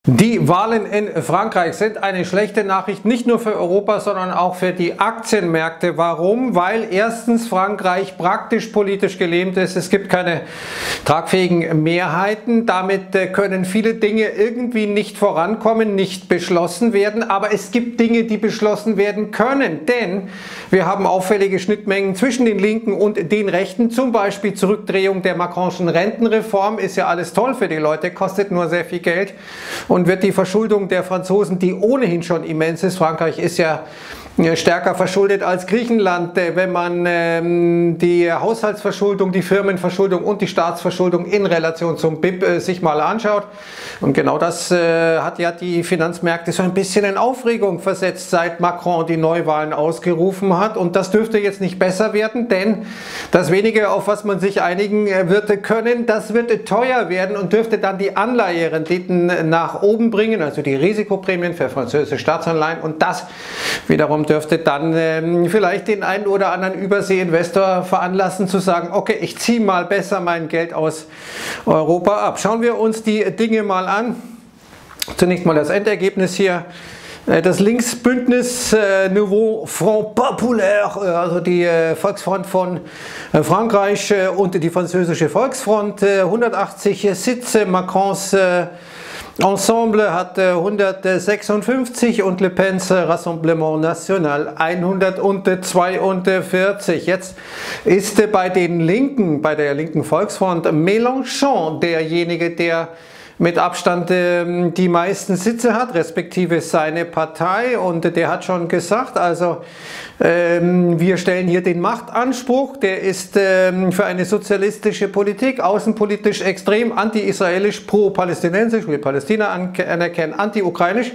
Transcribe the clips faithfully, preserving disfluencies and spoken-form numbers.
Die Wahlen in Frankreich sind eine schlechte Nachricht, nicht nur für Europa, sondern auch für die Aktienmärkte. Warum? Weil erstens Frankreich praktisch politisch gelähmt ist. Es gibt keine tragfähigen Mehrheiten. Damit können viele Dinge irgendwie nicht vorankommen, nicht beschlossen werden. Aber es gibt Dinge, die beschlossen werden können. Denn wir haben auffällige Schnittmengen zwischen den Linken und den Rechten. Zum Beispiel Zurückdrehung der Macronschen Rentenreform. Ist ja alles toll für die Leute, kostet nur sehr viel Geld. Und wird die Verschuldung der Franzosen, die ohnehin schon immens ist, Frankreich ist ja stärker verschuldet als Griechenland, wenn man ähm, die Haushaltsverschuldung, die Firmenverschuldung und die Staatsverschuldung in Relation zum B I P äh, sich mal anschaut. Und genau das äh, hat ja die Finanzmärkte so ein bisschen in Aufregung versetzt, seit Macron die Neuwahlen ausgerufen hat. Und das dürfte jetzt nicht besser werden, denn das Wenige, auf was man sich einigen wird können, das wird teuer werden und dürfte dann die Anleiherenditen nach oben bringen, also die Risikoprämien für französische Staatsanleihen. Und das wiederum dürfte dann ähm, vielleicht den einen oder anderen Überseeinvestor veranlassen zu sagen, okay, ich ziehe mal besser mein Geld aus Europa ab. Schauen wir uns die Dinge mal an. Zunächst mal das Endergebnis hier. Das Linksbündnis äh, Nouveau Front Populaire, äh, also die äh, Volksfront von äh, Frankreich äh, und die französische Volksfront, äh, hundertachtzig Sitze, Macrons äh, Ensemble hat hundertsechsundfünfzig und Le Pen's Rassemblement National hundertzweiundvierzig. Jetzt ist bei den Linken, bei der linken Volksfront, Mélenchon derjenige, der mit Abstand äh, die meisten Sitze hat, respektive seine Partei, und der hat schon gesagt, also ähm, wir stellen hier den Machtanspruch, der ist ähm, für eine sozialistische Politik, außenpolitisch extrem anti-israelisch, pro-palästinensisch, will Palästina anerkennen, anti-ukrainisch,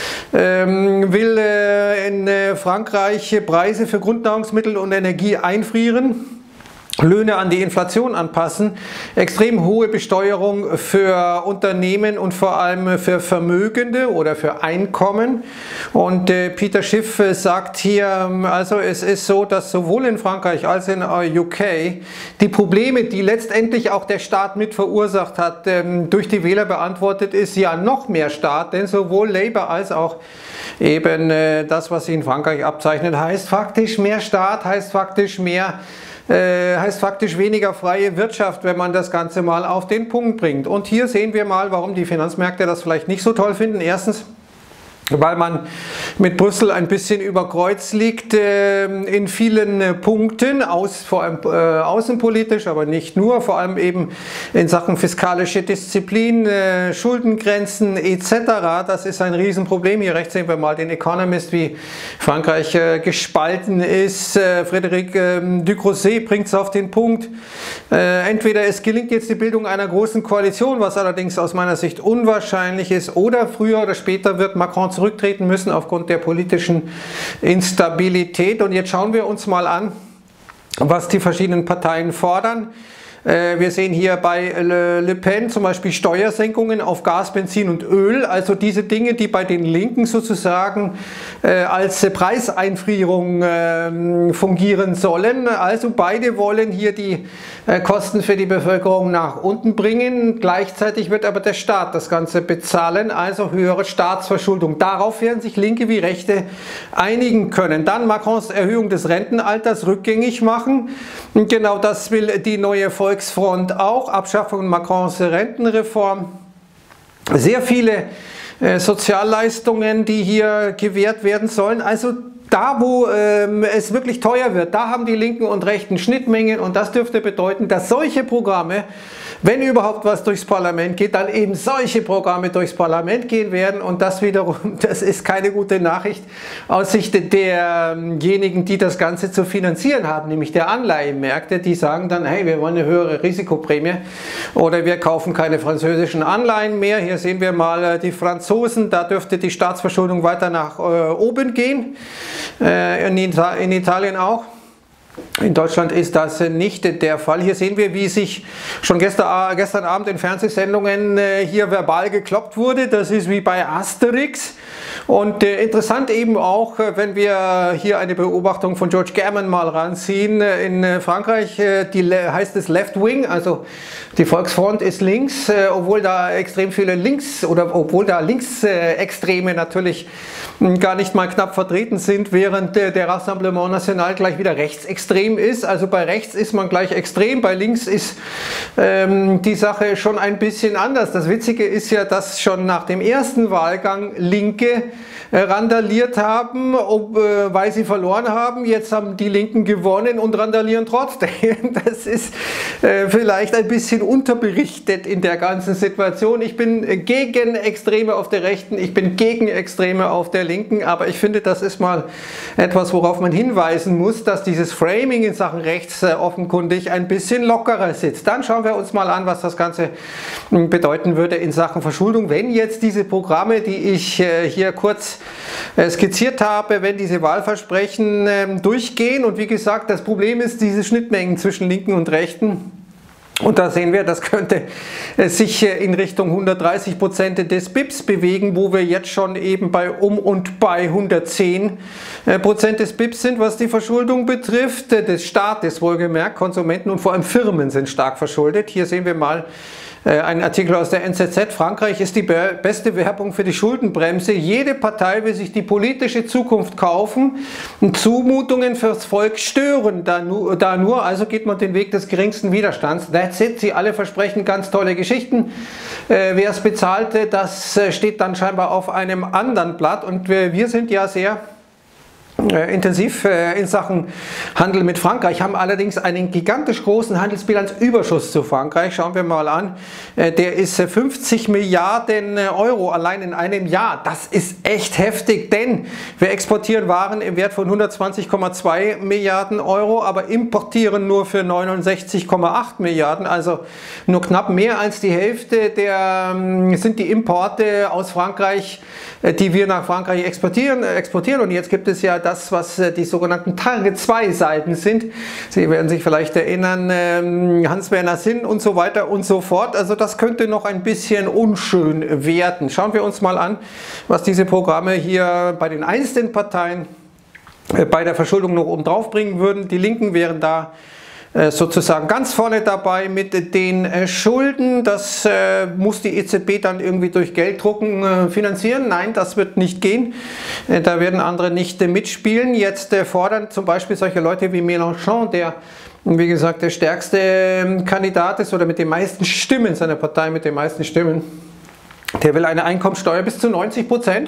ähm, will äh, in äh, Frankreich Preise für Grundnahrungsmittel und Energie einfrieren, Löhne an die Inflation anpassen, extrem hohe Besteuerung für Unternehmen und vor allem für Vermögende oder für Einkommen. Und äh, Peter Schiff äh, sagt hier, also es ist so, dass sowohl in Frankreich als in äh, U K die Probleme, die letztendlich auch der Staat mit verursacht hat, ähm, durch die Wähler beantwortet ist, ja noch mehr Staat, denn sowohl Labour als auch eben äh, das, was sich in Frankreich abzeichnet, heißt faktisch mehr Staat, heißt faktisch mehr Äh, heißt faktisch weniger freie Wirtschaft, wenn man das Ganze mal auf den Punkt bringt. Und hier sehen wir mal, warum die Finanzmärkte das vielleicht nicht so toll finden. Erstens, weil man mit Brüssel ein bisschen über Kreuz liegt äh, in vielen äh, Punkten, aus, vor allem äh, außenpolitisch, aber nicht nur, vor allem eben in Sachen fiskalische Disziplin, äh, Schuldengrenzen et cetera. Das ist ein Riesenproblem. Hier rechts sehen wir mal den Economist, wie Frankreich äh, gespalten ist. Äh, Frédéric äh, Ducrozet bringt es auf den Punkt. Äh, entweder es gelingt jetzt die Bildung einer großen Koalition, was allerdings aus meiner Sicht unwahrscheinlich ist, oder früher oder später wird Macron zurücktreten müssen aufgrund der politischen Instabilität. Und jetzt schauen wir uns mal an, was die verschiedenen Parteien fordern. Wir sehen hier bei Le Pen zum Beispiel Steuersenkungen auf Gas, Benzin und Öl, also diese Dinge, die bei den Linken sozusagen äh, als Preiseinfrierung äh, fungieren sollen. Also beide wollen hier die äh, Kosten für die Bevölkerung nach unten bringen. Gleichzeitig wird aber der Staat das Ganze bezahlen, also höhere Staatsverschuldung. Darauf werden sich Linke wie Rechte einigen können. Dann Macrons Erhöhung des Rentenalters rückgängig machen. Und genau das will die neue Volksfront auch, Abschaffung Macrons Rentenreform. Sehr viele äh, Sozialleistungen, die hier gewährt werden sollen. Also da, wo ähm, es wirklich teuer wird, da haben die Linken und Rechten Schnittmengen, und das dürfte bedeuten, dass solche Programme, wenn überhaupt was durchs Parlament geht, dann eben solche Programme durchs Parlament gehen werden, und das wiederum, das ist keine gute Nachricht aus Sicht derjenigen, die das Ganze zu finanzieren haben, nämlich der Anleihenmärkte, die sagen dann, hey, wir wollen eine höhere Risikoprämie oder wir kaufen keine französischen Anleihen mehr. Hier sehen wir mal die Franzosen, da dürfte die Staatsverschuldung weiter nach äh, oben gehen, äh, in, Ita in Italien auch. In Deutschland ist das nicht der Fall. Hier sehen wir, wie sich schon gestern, gestern Abend in Fernsehsendungen hier verbal gekloppt wurde. Das ist wie bei Asterix. Und interessant eben auch, wenn wir hier eine Beobachtung von George Gammon mal ranziehen. In Frankreich die, heißt es Left Wing, also die Volksfront ist links, obwohl da extrem viele Links oder obwohl da Linksextreme natürlich gar nicht mal knapp vertreten sind, während der Rassemblement National gleich wieder rechtsextrem ist. Also bei rechts ist man gleich extrem, bei links ist ähm, die Sache schon ein bisschen anders. Das Witzige ist ja, dass schon nach dem ersten Wahlgang Linke äh, randaliert haben, ob, äh, weil sie verloren haben. Jetzt haben die Linken gewonnen und randalieren trotzdem. Das ist äh, vielleicht ein bisschen unterberichtet in der ganzen Situation. Ich bin gegen Extreme auf der Rechten, ich bin gegen Extreme auf der Linken, aber ich finde, das ist mal etwas, worauf man hinweisen muss, dass dieses Framing in Sachen rechts äh, offenkundig ein bisschen lockerer sitzt. Dann schauen wir uns mal an, was das Ganze äh, bedeuten würde in Sachen Verschuldung, wenn jetzt diese Programme, die ich äh, hier kurz äh, skizziert habe, wenn diese Wahlversprechen äh, durchgehen. Und wie gesagt, das Problem ist diese Schnittmengen zwischen Linken und Rechten. Und da sehen wir, das könnte sich in Richtung hundertdreißig Prozent des B I Ps bewegen, wo wir jetzt schon eben bei um und bei hundertzehn Prozent des B I Ps sind, was die Verschuldung betrifft, des Staates wohlgemerkt. Konsumenten und vor allem Firmen sind stark verschuldet. Hier sehen wir mal ein Artikel aus der N Z Z. Frankreich ist die beste Werbung für die Schuldenbremse. Jede Partei will sich die politische Zukunft kaufen und Zumutungen fürs Volk stören. Da nur, da nur, also geht man den Weg des geringsten Widerstands. That's it. Sie alle versprechen ganz tolle Geschichten. Äh, wer es bezahlte, das steht dann scheinbar auf einem anderen Blatt. Und wir, wir sind ja sehr Äh, intensiv äh, in Sachen Handel mit Frankreich, haben allerdings einen gigantisch großen Handelsbilanzüberschuss zu Frankreich. Schauen wir mal an, äh, der ist äh, fünfzig Milliarden Euro allein in einem Jahr. Das ist echt heftig, denn wir exportieren Waren im Wert von hundertzwanzig Komma zwei Milliarden Euro, aber importieren nur für neunundsechzig Komma acht Milliarden, also nur knapp mehr als die Hälfte der, äh, sind die Importe aus Frankreich, äh, die wir nach Frankreich exportieren, äh, exportieren. Und jetzt gibt es ja das, was die sogenannten Target zwei Seiten sind. Sie werden sich vielleicht erinnern, Hans-Werner Sinn und so weiter und so fort. Also das könnte noch ein bisschen unschön werden. Schauen wir uns mal an, was diese Programme hier bei den einzelnen Parteien bei der Verschuldung noch oben drauf bringen würden. Die Linken wären da sozusagen ganz vorne dabei mit den Schulden. Das äh, muss die E Z B dann irgendwie durch Gelddrucken äh, finanzieren. Nein, das wird nicht gehen. Äh, da werden andere nicht äh, mitspielen. Jetzt äh, fordern zum Beispiel solche Leute wie Mélenchon, der wie gesagt der stärkste äh, Kandidat ist oder mit den meisten Stimmen, seiner Partei mit den meisten Stimmen. Der will eine Einkommensteuer bis zu neunzig Prozent.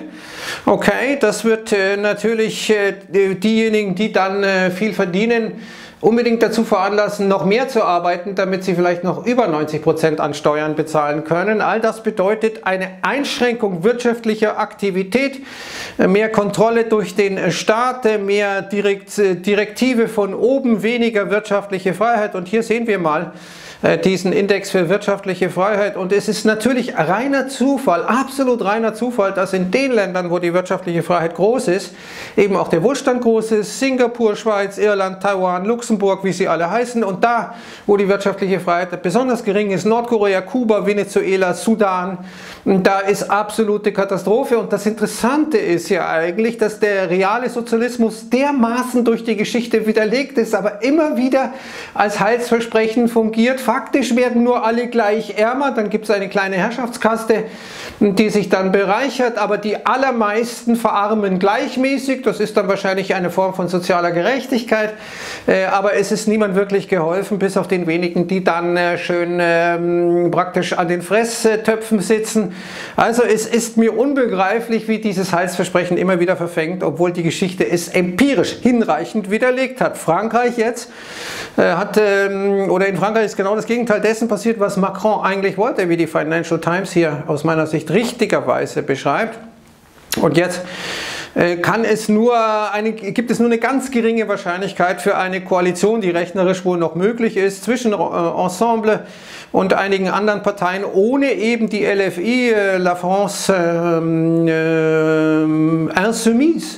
Okay, das wird äh, natürlich äh, diejenigen, die dann äh, viel verdienen, unbedingt dazu veranlassen, noch mehr zu arbeiten, damit sie vielleicht noch über neunzig Prozent an Steuern bezahlen können. All das bedeutet eine Einschränkung wirtschaftlicher Aktivität, mehr Kontrolle durch den Staat, mehr Direkt, Direktive von oben, weniger wirtschaftliche Freiheit. Und hier sehen wir mal diesen Index für wirtschaftliche Freiheit. Und es ist natürlich reiner Zufall, absolut reiner Zufall, dass in den Ländern, wo die wirtschaftliche Freiheit groß ist, eben auch der Wohlstand groß ist. Singapur, Schweiz, Irland, Taiwan, Luxemburg, wie sie alle heißen. Und da, wo die wirtschaftliche Freiheit besonders gering ist, Nordkorea, Kuba, Venezuela, Sudan, da ist absolute Katastrophe. Und das Interessante ist ja eigentlich, dass der reale Sozialismus dermaßen durch die Geschichte widerlegt ist, aber immer wieder als Heilsversprechen fungiert. Faktisch werden nur alle gleich ärmer, dann gibt es eine kleine Herrschaftskaste, die sich dann bereichert, aber die allermeisten verarmen gleichmäßig. Das ist dann wahrscheinlich eine Form von sozialer Gerechtigkeit, aber es ist niemand wirklich geholfen, bis auf den wenigen, die dann schön ähm, praktisch an den Fresstöpfen sitzen. Also es ist mir unbegreiflich, wie dieses Heilsversprechen immer wieder verfängt, obwohl die Geschichte es empirisch hinreichend widerlegt hat. Frankreich jetzt äh, hat, ähm, oder in Frankreich ist genau das Gegenteil dessen passiert, was Macron eigentlich wollte, wie die Financial Times hier aus meiner Sicht richtigerweise beschreibt. Und jetzt äh, kann es nur eine, gibt es nur eine ganz geringe Wahrscheinlichkeit für eine Koalition, die rechnerisch wohl noch möglich ist, zwischen äh, Ensemble und einigen anderen Parteien, ohne eben die L F I, äh, La France äh, äh, Insoumise,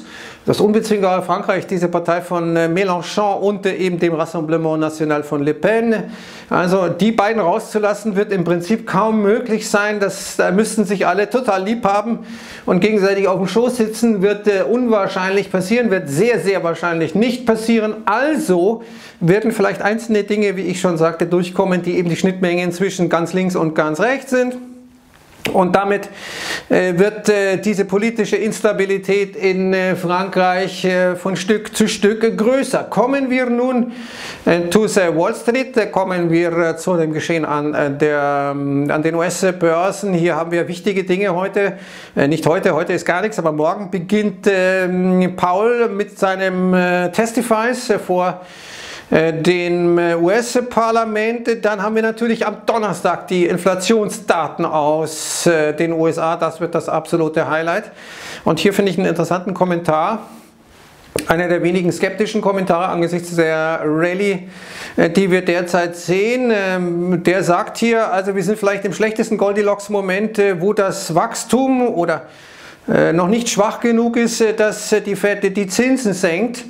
das unbezwingbare Frankreich, diese Partei von Mélenchon und eben dem Rassemblement National von Le Pen. Also die beiden rauszulassen, wird im Prinzip kaum möglich sein. Das, da müssten sich alle total lieb haben und gegenseitig auf dem Schoß sitzen, wird äh, unwahrscheinlich passieren, wird sehr, sehr wahrscheinlich nicht passieren. Also werden vielleicht einzelne Dinge, wie ich schon sagte, durchkommen, die eben die Schnittmengen zwischen ganz links und ganz rechts sind. Und damit äh, wird äh, diese politische Instabilität in äh, Frankreich äh, von Stück zu Stück größer. Kommen wir nun äh, zu Wall Street, äh, kommen wir äh, zu dem Geschehen an, äh, der, äh, an den U S-Börsen. Hier haben wir wichtige Dinge heute, äh, nicht heute, heute ist gar nichts, aber morgen beginnt äh, Powell mit seinem äh, Testifies äh, vor dem U S-Parlament. Dann haben wir natürlich am Donnerstag die Inflationsdaten aus den U S A. Das wird das absolute Highlight. Und hier finde ich einen interessanten Kommentar. Einer der wenigen skeptischen Kommentare angesichts der Rallye, die wir derzeit sehen. Der sagt hier, also wir sind vielleicht im schlechtesten Goldilocks-Moment, wo das Wachstum oder noch nicht schwach genug ist, dass die Fed die Zinsen senkt.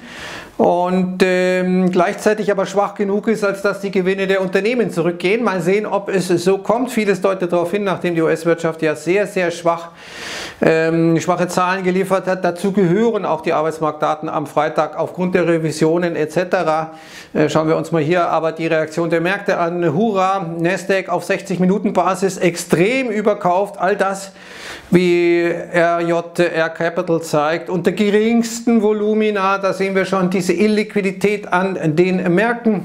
Und ähm, gleichzeitig aber schwach genug ist, als dass die Gewinne der Unternehmen zurückgehen. Mal sehen, ob es so kommt. Vieles deutet darauf hin, nachdem die U S-Wirtschaft ja sehr, sehr schwach, ähm, schwache Zahlen geliefert hat. Dazu gehören auch die Arbeitsmarktdaten am Freitag aufgrund der Revisionen et cetera. Äh, schauen wir uns mal hier aber die Reaktion der Märkte an. Hurra, Nasdaq auf sechzig Minuten Basis extrem überkauft. All das, wie R J R Capital zeigt, unter geringsten Volumina. Da sehen wir schon diese Illiquidität an den Märkten.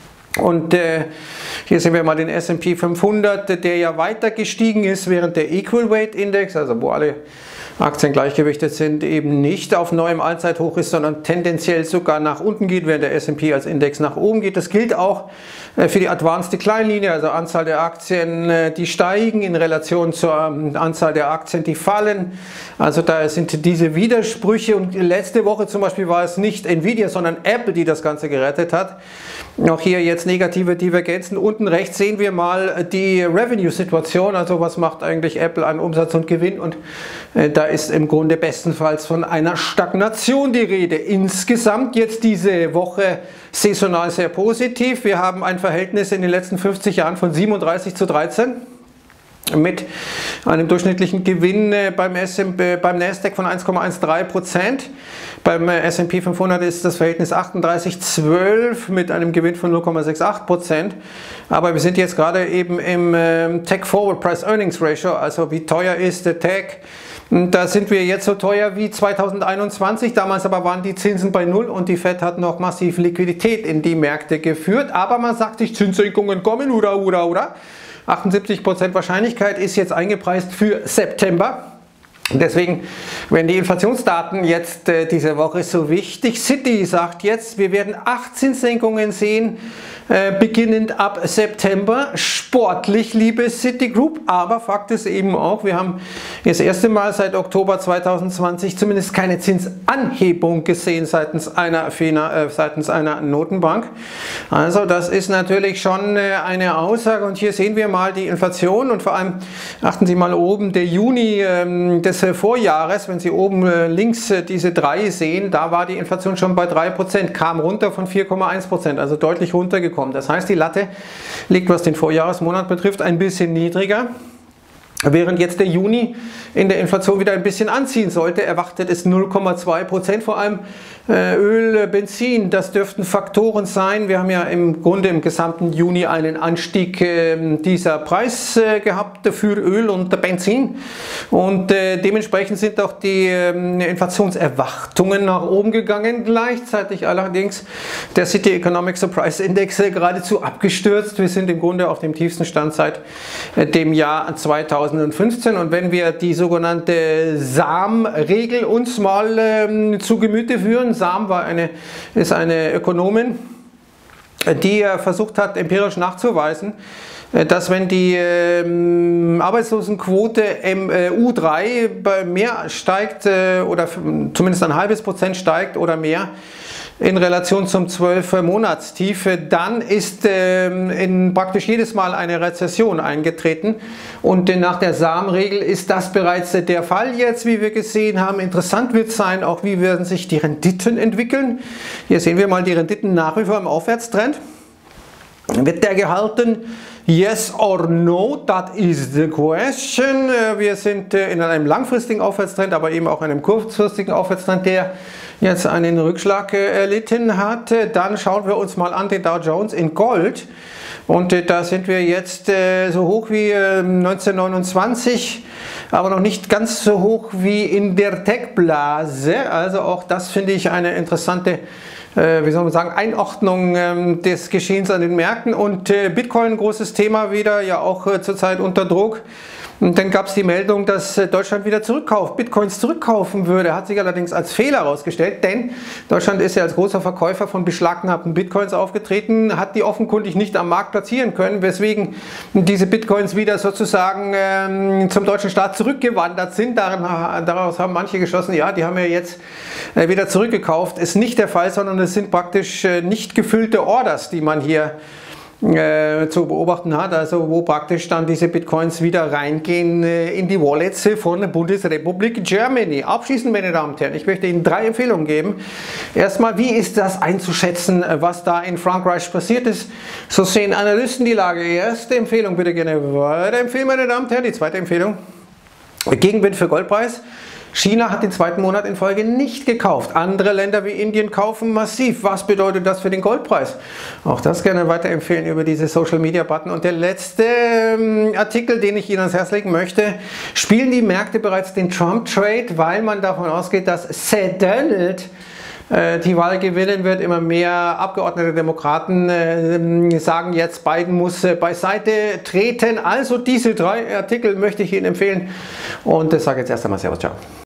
Und äh, hier sehen wir mal den S und P fünfhundert, der ja weiter gestiegen ist, während der Equal Weight Index, also wo alle Aktien gleichgewichtet sind, eben nicht auf neuem Allzeithoch ist, sondern tendenziell sogar nach unten geht, während der S und P als Index nach oben geht. Das gilt auch für die Advanced Decline Linie, also Anzahl der Aktien, die steigen in Relation zur Anzahl der Aktien, die fallen. Also da sind diese Widersprüche, und letzte Woche zum Beispiel war es nicht Nvidia, sondern Apple, die das Ganze gerettet hat. Auch hier jetzt negative Divergenzen. Unten rechts sehen wir mal die Revenue-Situation, also was macht eigentlich Apple an Umsatz und Gewinn, und äh, da ist im Grunde bestenfalls von einer Stagnation die Rede. Insgesamt jetzt diese Woche saisonal sehr positiv. Wir haben ein Verhältnis in den letzten fünfzig Jahren von siebenunddreißig zu dreizehn. Mit einem durchschnittlichen Gewinn beim, S und P, beim Nasdaq von eins Komma dreizehn Prozent. Beim S und P fünfhundert ist das Verhältnis achtunddreißig zu zwölf mit einem Gewinn von null Komma achtundsechzig Prozent. Aber wir sind jetzt gerade eben im Tech Forward Price Earnings Ratio, also wie teuer ist der Tech. Da sind wir jetzt so teuer wie zweitausendeinundzwanzig, damals aber waren die Zinsen bei null und die Fed hat noch massiv Liquidität in die Märkte geführt. Aber man sagt sich, Zinssenkungen kommen, oder, oder, oder. achtundsiebzig Prozent Wahrscheinlichkeit ist jetzt eingepreist für September. Deswegen werden die Inflationsdaten jetzt äh, diese Woche so wichtig. Citi sagt jetzt, wir werden acht Zinssenkungen sehen, äh, beginnend ab September. Sportlich, liebe Citigroup, aber Fakt ist eben auch, wir haben das erste Mal seit Oktober zweitausendzwanzig zumindest keine Zinsanhebung gesehen seitens einer, äh, seitens einer Notenbank. Also das ist natürlich schon äh, eine Aussage, und hier sehen wir mal die Inflation, und vor allem achten Sie mal oben, der Juni äh, des Vorjahres, wenn Sie oben links diese drei sehen, da war die Inflation schon bei drei Prozent, kam runter von vier Komma eins Prozent, also deutlich runtergekommen. Das heißt, die Latte liegt, was den Vorjahresmonat betrifft, ein bisschen niedriger. Während jetzt der Juni in der Inflation wieder ein bisschen anziehen sollte, erwartet es null Komma zwei Prozent, vor allem äh, Öl, Benzin, das dürften Faktoren sein. Wir haben ja im Grunde im gesamten Juni einen Anstieg äh, dieser Preis äh, gehabt für Öl und Benzin, und äh, dementsprechend sind auch die äh, Inflationserwartungen nach oben gegangen. Gleichzeitig allerdings der City Economic Surprise Index äh, geradezu abgestürzt. Wir sind im Grunde auf dem tiefsten Stand seit äh, dem Jahr zweitausendfünfzehn, und wenn wir die sogenannte S A M-Regel uns mal ähm, zu Gemüte führen, S A M war eine, ist eine Ökonomin, die versucht hat, empirisch nachzuweisen, dass wenn die ähm, Arbeitslosenquote im äh, U drei bei mehr steigt äh, oder zumindest ein halbes Prozent steigt oder mehr, in Relation zum zwölf Monatstief, dann ist ähm, in praktisch jedes Mal eine Rezession eingetreten und nach der Samenregel ist das bereits der Fall jetzt, wie wir gesehen haben. Interessant wird sein, auch wie werden sich die Renditen entwickeln. Hier sehen wir mal die Renditen nach wie vor im Aufwärtstrend. Wird der gehalten? Yes or no, that is the question. Wir sind in einem langfristigen Aufwärtstrend, aber eben auch einem kurzfristigen Aufwärtstrend, der jetzt einen Rückschlag erlitten hat. Dann schauen wir uns mal an den Dow Jones in Gold. Und da sind wir jetzt so hoch wie neunzehnhundertneunundzwanzig, aber noch nicht ganz so hoch wie in der Tech-Blase. Also auch das finde ich eine interessante, wie soll man sagen, Einordnung des Geschehens an den Märkten. Und Bitcoin, großes Thema wieder, ja auch zurzeit unter Druck. Und dann gab es die Meldung, dass Deutschland wieder zurückkauft, Bitcoins zurückkaufen würde. Hat sich allerdings als Fehler herausgestellt, denn Deutschland ist ja als großer Verkäufer von beschlagnahmten Bitcoins aufgetreten, hat die offenkundig nicht am Markt platzieren können, weswegen diese Bitcoins wieder sozusagen ähm, zum deutschen Staat zurückgewandert sind. Daran, daraus haben manche geschlossen, ja, die haben ja jetzt äh, wieder zurückgekauft. Ist nicht der Fall, sondern es sind praktisch äh, nicht gefüllte Orders, die man hier Äh, zu beobachten hat, also wo praktisch dann diese Bitcoins wieder reingehen äh, in die Wallets von der Bundesrepublik Germany. Abschließend, meine Damen und Herren, ich möchte Ihnen drei Empfehlungen geben. Erstmal, wie ist das einzuschätzen, was da in Frankreich passiert ist? So sehen Analysten die Lage. Erste Empfehlung, bitte gerne weiterempfehlen, meine Damen und Herren. Die zweite Empfehlung, Gegenwind für Goldpreis. China hat den zweiten Monat in Folge nicht gekauft. Andere Länder wie Indien kaufen massiv. Was bedeutet das für den Goldpreis? Auch das gerne weiterempfehlen über diese Social Media Button. Und der letzte ähm, Artikel, den ich Ihnen ans Herz legen möchte: Spielen die Märkte bereits den Trump-Trade, weil man davon ausgeht, dass Sir Donald äh, die Wahl gewinnen wird? Immer mehr Abgeordnete Demokraten äh, sagen jetzt, Biden muss äh, beiseite treten. Also diese drei Artikel möchte ich Ihnen empfehlen. Und das sage ich jetzt erst einmal Servus, ciao.